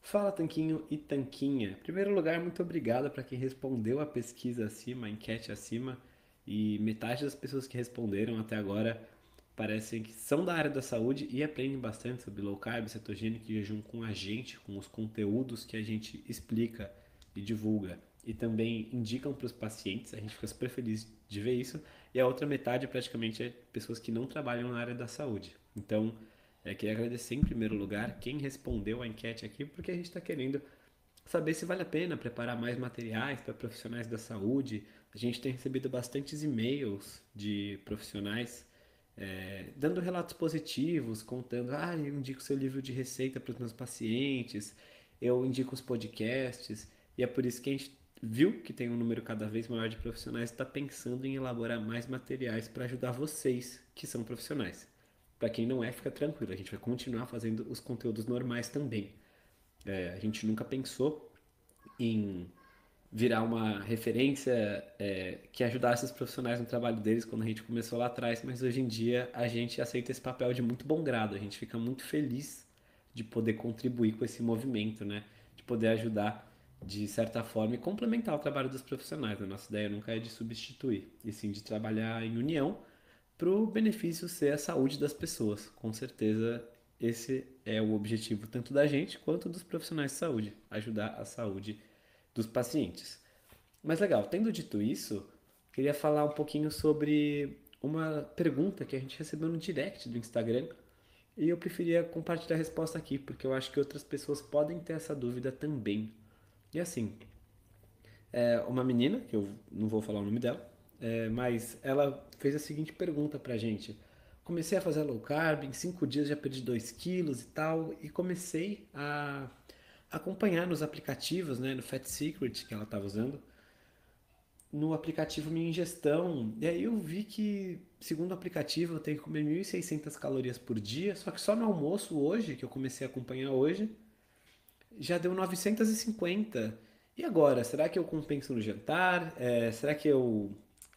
Fala Tanquinho e Tanquinha. Em primeiro lugar, muito obrigado para quem respondeu a pesquisa acima, a enquete acima. E metade das pessoas que responderam até agora parecem que são da área da saúde e aprendem bastante sobre low carb, cetogênico e jejum com a gente, com os conteúdos que a gente explica e divulga. E também indicam para os pacientes, a gente fica super feliz de ver isso. E a outra metade praticamente é pessoas que não trabalham na área da saúde. Então, queria agradecer em primeiro lugar quem respondeu a enquete aqui, porque a gente está querendo saber se vale a pena preparar mais materiais para profissionais da saúde. A gente tem recebido bastantes e-mails de profissionais dando relatos positivos, contando, eu indico seu livro de receita para os meus pacientes, eu indico os podcasts, e é por isso que a gente viu que tem um número cada vez maior de profissionais que está pensando em elaborar mais materiais para ajudar vocês, que são profissionais. Para quem não é, fica tranquilo, a gente vai continuar fazendo os conteúdos normais também. A gente nunca pensou em virar uma referência que ajudasse os profissionais no trabalho deles quando a gente começou lá atrás, mas hoje em dia a gente aceita esse papel de muito bom grado, a gente fica muito feliz de poder contribuir com esse movimento, né? De poder ajudar de certa forma e complementar o trabalho dos profissionais. A nossa ideia nunca é de substituir, e sim de trabalhar em união para o benefício ser a saúde das pessoas. Com certeza, esse é o objetivo tanto da gente quanto dos profissionais de saúde, ajudar a saúde dos pacientes. Mas legal, tendo dito isso, queria falar um pouquinho sobre uma pergunta que a gente recebeu no direct do Instagram e eu preferia compartilhar a resposta aqui, porque eu acho que outras pessoas podem ter essa dúvida também. E assim, uma menina, que eu não vou falar o nome dela, mas ela fez a seguinte pergunta pra gente. Comecei a fazer low carb, em 5 dias já perdi 2 quilos e tal, e comecei a acompanhar nos aplicativos, né, no Fat Secret que ela estava usando, no aplicativo minha ingestão, e aí eu vi que, segundo o aplicativo, eu tenho que comer 1.600 calorias por dia, só que só no almoço hoje, que eu comecei a acompanhar hoje, já deu 950. E agora, será que eu compenso no jantar? Será que eu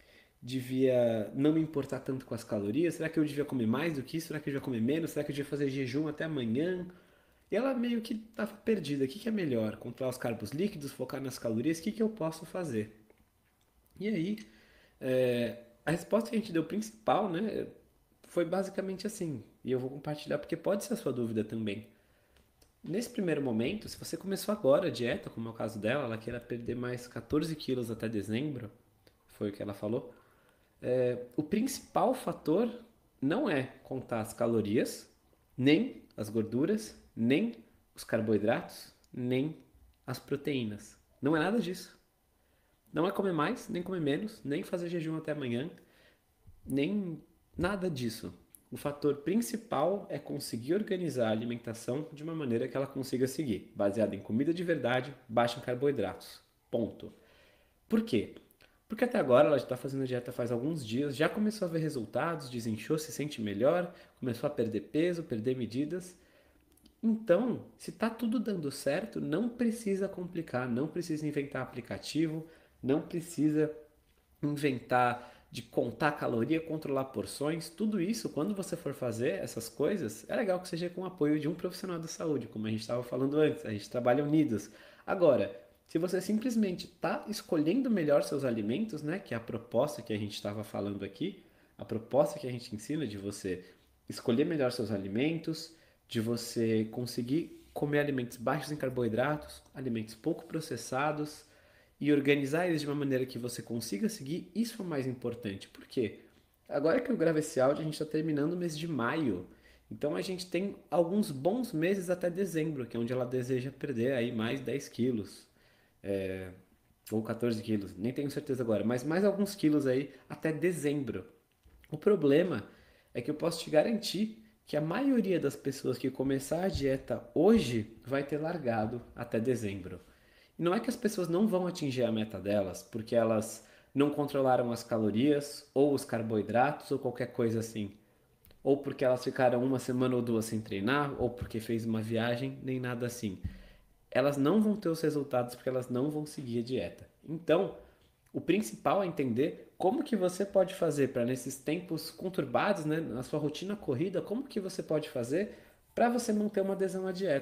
devia não me importar tanto com as calorias? Será que eu devia comer mais do que isso? Será que eu devia comer menos? Será que eu devia fazer jejum até amanhã? E ela meio que estava perdida. O que que é melhor? Controlar os carbos líquidos, focar nas calorias? O que que eu posso fazer? E aí, a resposta que a gente deu principal, né, foi basicamente assim. E eu vou compartilhar porque pode ser a sua dúvida também. Nesse primeiro momento, se você começou agora a dieta, como é o caso dela, ela queira perder mais 14 quilos até dezembro, foi o que ela falou. O principal fator não é contar as calorias, nem as gorduras, nem os carboidratos, nem as proteínas. Não é nada disso. Não é comer mais, nem comer menos, nem fazer jejum até amanhã, nem nada disso. O fator principal é conseguir organizar a alimentação de uma maneira que ela consiga seguir, baseada em comida de verdade, baixa em carboidratos. Ponto. Por quê? Porque até agora ela já está fazendo a dieta faz alguns dias, já começou a ver resultados, desinchou, se sente melhor, começou a perder peso, perder medidas. Então, se está tudo dando certo, não precisa complicar, não precisa inventar aplicativo, não precisa inventar de contar caloria, controlar porções, tudo isso, quando você for fazer essas coisas, é legal que seja com o apoio de um profissional da saúde, como a gente estava falando antes, a gente trabalha unidos. Agora, se você simplesmente está escolhendo melhor seus alimentos, né, que é a proposta que a gente estava falando aqui, a proposta que a gente ensina de você escolher melhor seus alimentos, de você conseguir comer alimentos baixos em carboidratos, alimentos pouco processados, e organizar eles de uma maneira que você consiga seguir, isso é o mais importante. Por quê? Agora que eu gravo esse áudio, a gente está terminando o mês de maio. Então a gente tem alguns bons meses até dezembro, que é onde ela deseja perder aí mais 10 quilos. Ou 14 quilos, nem tenho certeza agora, mas mais alguns quilos aí até dezembro. O problema é que eu posso te garantir que a maioria das pessoas que começar a dieta hoje vai ter largado até dezembro. E não é que as pessoas não vão atingir a meta delas, porque elas não controlaram as calorias, ou os carboidratos, ou qualquer coisa assim. Ou porque elas ficaram uma semana ou duas sem treinar, ou porque fez uma viagem, nem nada assim. Elas não vão ter os resultados porque elas não vão seguir a dieta. Então, o principal é entender como que você pode fazer para nesses tempos conturbados, né, na sua rotina corrida, como que você pode fazer para você manter uma adesão à dieta.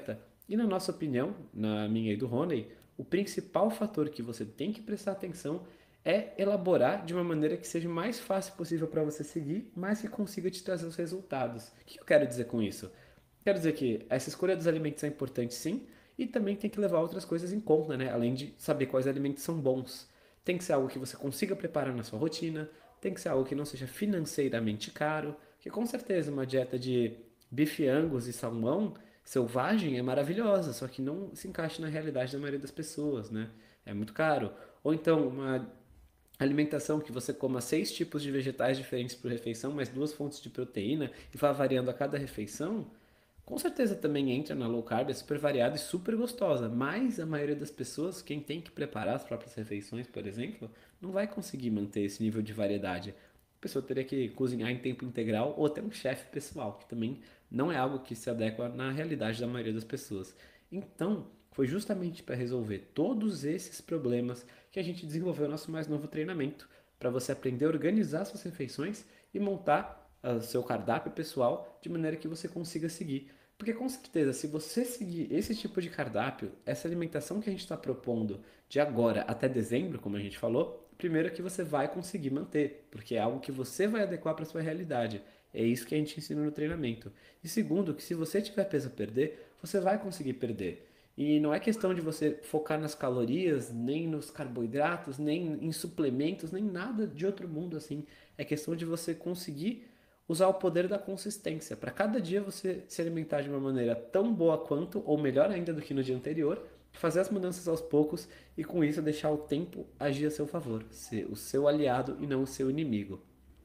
E na nossa opinião, na minha e do Rony, o principal fator que você tem que prestar atenção é elaborar de uma maneira que seja o mais fácil possível para você seguir, mas que consiga te trazer os resultados. O que eu quero dizer com isso? Quero dizer que essa escolha dos alimentos é importante sim, e também tem que levar outras coisas em conta, né? Além de saber quais alimentos são bons. Tem que ser algo que você consiga preparar na sua rotina, tem que ser algo que não seja financeiramente caro, que com certeza uma dieta de bife Angus e salmão selvagem é maravilhosa, só que não se encaixa na realidade da maioria das pessoas, né? É muito caro. Ou então uma alimentação que você coma 6 tipos de vegetais diferentes por refeição, mais 2 fontes de proteína e vá variando a cada refeição, com certeza também entra na low carb, é super variada e super gostosa, mas a maioria das pessoas, quem tem que preparar as próprias refeições, por exemplo, não vai conseguir manter esse nível de variedade. A pessoa teria que cozinhar em tempo integral ou até um chefe pessoal, que também não é algo que se adequa na realidade da maioria das pessoas. Então, foi justamente para resolver todos esses problemas que a gente desenvolveu o nosso mais novo treinamento, para você aprender a organizar suas refeições e montar o seu cardápio pessoal de maneira que você consiga seguir. Porque com certeza, se você seguir esse tipo de cardápio, essa alimentação que a gente está propondo de agora até dezembro, como a gente falou, primeiro é que você vai conseguir manter, porque é algo que você vai adequar para sua realidade. É isso que a gente ensina no treinamento. E segundo, que se você tiver peso a perder, você vai conseguir perder. E não é questão de você focar nas calorias, nem nos carboidratos, nem em suplementos, nem nada de outro mundo assim. É questão de você conseguir usar o poder da consistência. Para cada dia você se alimentar de uma maneira tão boa quanto, ou melhor ainda do que no dia anterior, fazer as mudanças aos poucos e com isso deixar o tempo agir a seu favor, ser o seu aliado e não o seu inimigo.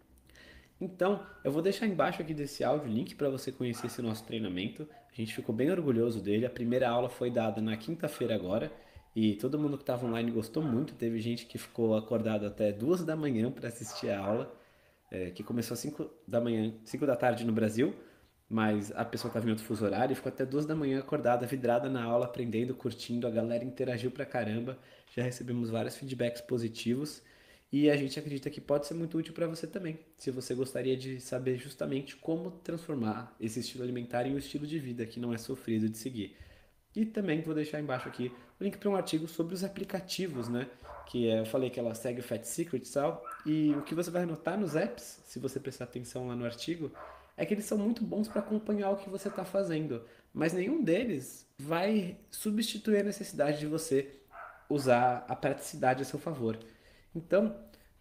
Então, eu vou deixar embaixo aqui desse áudio o link para você conhecer esse nosso treinamento. A gente ficou bem orgulhoso dele. A primeira aula foi dada na quinta-feira agora e todo mundo que estava online gostou muito. Teve gente que ficou acordado até 2 da manhã para assistir a aula, que começou às 5 da manhã, 5 da tarde no Brasil, mas a pessoa estava em outro fuso horário e ficou até 2 da manhã acordada, vidrada na aula, aprendendo, curtindo. A galera interagiu pra caramba. Já recebemos vários feedbacks positivos. E a gente acredita que pode ser muito útil para você também, se você gostaria de saber justamente como transformar esse estilo alimentar em um estilo de vida que não é sofrido de seguir. E também vou deixar embaixo aqui o link para um artigo sobre os aplicativos, né? Eu falei que ela segue o Fat Secrets e tal. E o que você vai notar nos apps, se você prestar atenção lá no artigo, é que eles são muito bons para acompanhar o que você está fazendo. Mas nenhum deles vai substituir a necessidade de você usar a praticidade a seu favor. Então,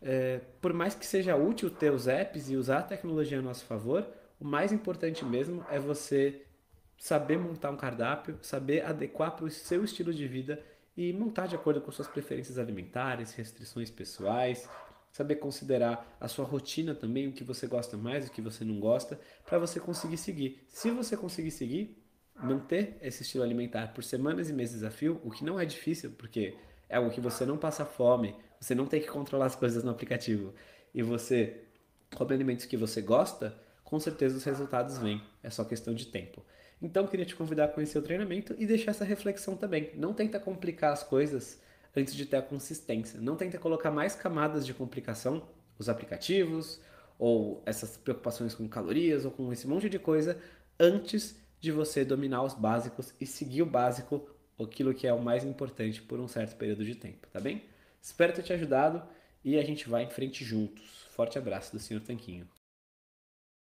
por mais que seja útil ter os apps e usar a tecnologia a nosso favor, o mais importante mesmo é você saber montar um cardápio, saber adequar para o seu estilo de vida e montar de acordo com suas preferências alimentares, restrições pessoais, saber considerar a sua rotina também, o que você gosta mais, o que você não gosta, para você conseguir seguir. Se você conseguir seguir, manter esse estilo alimentar por semanas e meses a fio, o que não é difícil, porque é algo que você não passa fome, você não tem que controlar as coisas no aplicativo e você come alimentos que você gosta, com certeza os resultados vêm. É só questão de tempo. Então, queria te convidar a conhecer o treinamento e deixar essa reflexão também. Não tenta complicar as coisas antes de ter a consistência. Não tenta colocar mais camadas de complicação, os aplicativos, ou essas preocupações com calorias, ou com esse monte de coisa, antes de você dominar os básicos e seguir o básico, aquilo que é o mais importante por um certo período de tempo, tá bem? Espero ter te ajudado e a gente vai em frente juntos. Forte abraço do Senhor Tanquinho.